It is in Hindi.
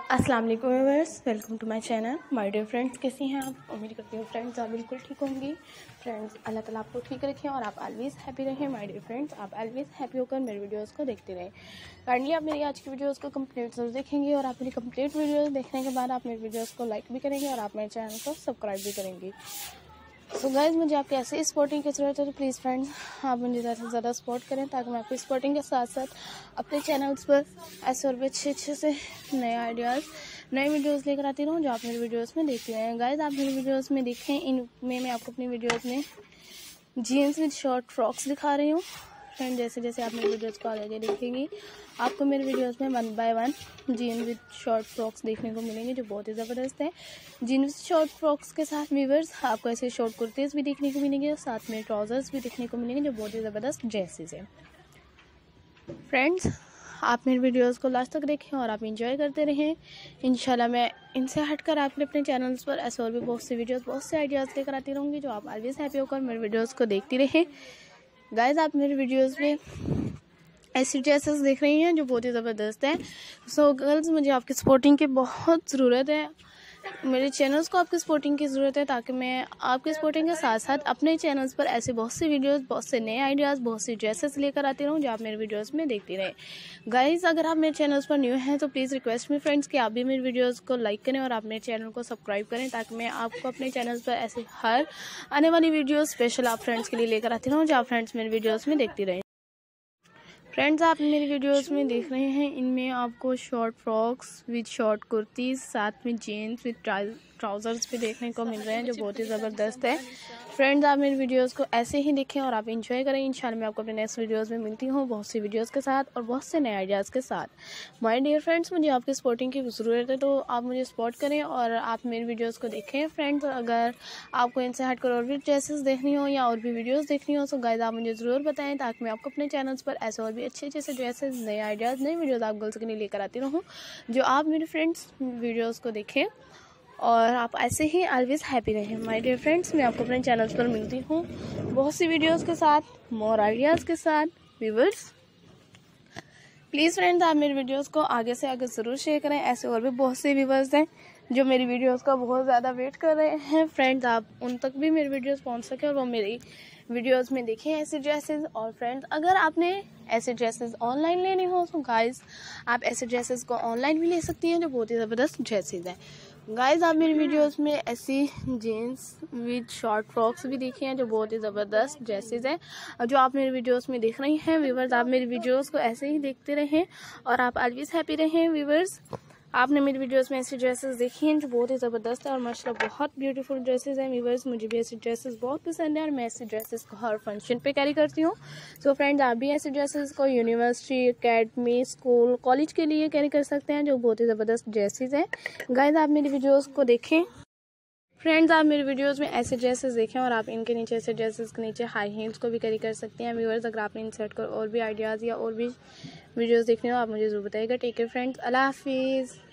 अस्सलाम वालेकुम viewers, welcome to my channel. My dear friends, कैसी हैं आप? उम्मीद करती हूँ फ्रेंड्स आप बिल्कुल ठीक होंगी। फ्रेंड्स अल्लाह ताला आपको ठीक रखें और आप ऑलवेज़ हैप्पी रहें। माय डियर फ्रेंड्स, आप ऑलवेज़ हैप्पी होकर मेरे वीडियोस को देखते रहें। काइंडली आप मेरी आज की वीडियोस को कंप्लीट जरूर देखेंगे और आप मेरी कंप्लीट वीडियोस देखने के बाद आप मेरे वीडियोस को लाइक भी करेंगे और आप मेरे चैनल को सब्सक्राइब भी करेंगे। सो गाइस, मुझे आपके ऐसे सपोर्टिंग की ज़रूरत है, तो प्लीज़ फ्रेंड्स आप मुझे ज़्यादा से ज़्यादा सपोर्ट करें ताकि मैं आपकी सपोर्टिंग के साथ साथ अपने चैनल्स पर ऐसे और भी अच्छे से नए आइडियाज़, नए वीडियोस लेकर आती रहूँ जो आप मेरे वीडियोस में देखते हैं। गाइस, आप मेरे वीडियोस में देखें, इनमें मैं आपको अपनी वीडियोस में जीन्स विद शॉर्ट फ्रॉक्स दिखा रही हूँ। फ्रेंड जैसे जैसे आप मेरे वीडियोस को आगे देखेंगी, आपको मेरे वीडियोस में 1 by 1 jeans with short frocks देखने को मिलेंगे जो बहुत ही ज़बरदस्त है। जीन्स विद शॉर्ट फ्रॉक्स के साथ वीवर्स आपको ऐसे शॉर्ट कुर्तीज़ भी देखने को मिलेंगे और साथ में ट्राउज़र्स भी देखने को मिलेंगे जो बहुत ही ज़बरदस्त ड्रेसेस है। फ्रेंड्स आप मेरे वीडियोस को लास्ट तक देखें और आप इंजॉय करते रहें। इंशाल्लाह मैं इनसे हटकर आपके अपने चैनल्स पर ऐसे और भी बहुत से वीडियोस, बहुत से आइडियाज़ लेकर आती रहूँगी जो आप ऑलवेज़ हैप्पी होकर मेरे वीडियोस को देखती रहें। गाइस, आप मेरे वीडियोस में ऐसी ड्रेसेस देख रही हैं जो बहुत ही ज़बरदस्त है। सो गर्ल्स, मुझे आपकी सपोर्टिंग की बहुत ज़रूरत है। मेरे चैनल्स को आपकी सपोर्टिंग की ज़रूरत है ताकि मैं आपकी सपोर्टिंग के साथ साथ अपने चैनल्स पर ऐसे बहुत से वीडियोस, बहुत से नए आइडियाज़, बहुत सी ड्रेसेस लेकर आती रहूँ जो आप मेरे वीडियोस में देखती रहें। गाइस, अगर आप मेरे चैनल्स पर न्यू हैं तो प्लीज़ रिक्वेस्ट मी फ्रेंड्स कि आप भी मेरे वीडियोस को लाइक करें और आप मेरे चैनल को सब्सक्राइब करें ताकि मैं आपको अपने चैनल्स पर ऐसे हर आने वाली वीडियोज़ स्पेशल आप फ्रेंड्स के लिए लेकर आती रहूँ जो आप फ्रेंड्स मेरे वीडियोज़ में देखती रहें। फ्रेंड्स आप मेरी वीडियोस में देख रहे हैं, इनमें आपको short frocks with short kurtis, साथ में जीन्स विद ट्राउज़र्स भी देखने को मिल रहे हैं जो बहुत ही ज़बरदस्त है। फ्रेंड्स आप मेरी वीडियोस को ऐसे ही देखें और आप इंजॉय करें। इंशाल्लाह मैं आपको अपने नेक्स्ट वीडियोस में मिलती हूँ बहुत सी वीडियोस के साथ और बहुत से नए आइडियाज़ के साथ। माय डियर फ्रेंड्स, मुझे आपकी सपोर्टिंग की ज़रूरत है, तो आप मुझे सपोर्ट करें और आप मेरी वीडियोज़ को देखें। फ्रेंड्स अगर आपको इनसे हटकर और भी ड्रेसेस देखनी हो या और भी वीडियोज़ देखनी हो तो गाइस आप मुझे ज़रूर बताएं ताकि मैं आपको अपने चैनल्स पर ऐसे और भी अच्छे से ड्रेसेस, नए आइडियाज़, नई वीडियोज़ आप गर्ल्स के लिए लेकर आती रहूँ जो आप मेरे फ्रेंड्स वीडियोज़ को देखें और आप ऐसे ही ऑलवेज़ हैप्पी रहें। माय डियर फ्रेंड्स, मैं आपको अपने चैनल्स पर मिलती हूँ बहुत सी वीडियोज़ के साथ, मोर आइडियाज़ के साथ। व्यूअर्स प्लीज़ फ्रेंड्स आप मेरी वीडियोज़ को आगे से आगे ज़रूर शेयर करें। ऐसे और भी बहुत से व्यूअर्स हैं जो मेरी वीडियोज़ का बहुत ज़्यादा वेट कर रहे हैं। फ्रेंड्स आप उन तक भी मेरी वीडियोज़ पहुँच सके और वो मेरी वीडियोज़ में देखें ऐसे ड्रेसेस। और फ्रेंड्स अगर आपने ऐसे ड्रेसेस ऑनलाइन लेनी हो तो गाइस आप ऐसे ड्रेसेस को ऑनलाइन भी ले सकती हैं जो बहुत ही ज़बरदस्त ड्रेसेस हैं। गाइस आप मेरी वीडियोस में ऐसी जीन्स विद शॉर्ट फ्रॉक्स भी देखी हैं जो बहुत ही ज़बरदस्त ड्रेसेस हैं जो आप मेरी वीडियोस में देख रही हैं। व्यूवर्स आप मेरी वीडियोस को ऐसे ही देखते रहें और आप ऑलवेज हैप्पी रहें। व्यूवर्स आपने मेरी वीडियोस में ऐसी ड्रेसेस देखी हैं जो बहुत ही ज़बरदस्त है और माशाल्लाह बहुत ब्यूटीफुल ड्रेसेस हैं। व्यूवर्स मुझे भी ऐसी ड्रेसेस बहुत पसंद है और मैं ऐसी ड्रेसेस को हर फंक्शन पे कैरी करती हूँ। सो फ्रेंड्स आप भी ऐसी ड्रेसेस को यूनिवर्सिटी, अकेडमी, स्कूल, कॉलेज के लिए कैरी कर सकते हैं जो बहुत ही ज़बरदस्त ड्रेसेस हैं। गाइस आप मेरी वीडियोज़ को देखें। फ्रेंड्स आप मेरी वीडियोस में ऐसे ड्रेसेस देखें और आप इनके नीचे ऐसे ड्रेसेस के नीचे हाई हील्स को भी कैरी कर सकते हैं। व्यूअर्स अगर आपने इंसर्ट कर और भी आइडियाज़ या और भी वीडियोस देखने हो आप मुझे ज़रूर बताइएगा। टेक केयर फ्रेंड्स, अल्लाह हाफिज़।